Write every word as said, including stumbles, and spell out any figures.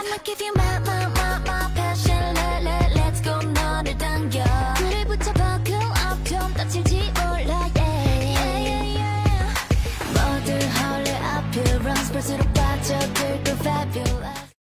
I'ma give you my, my, my, my passion. Let, let, let's go 너를 당겨. 불을 붙여 buckle up 좀 다칠지 몰라. Yeah, yeah, yeah, yeah. 모두 헐레 appearance 볼수록 빠져들 그 fabulous.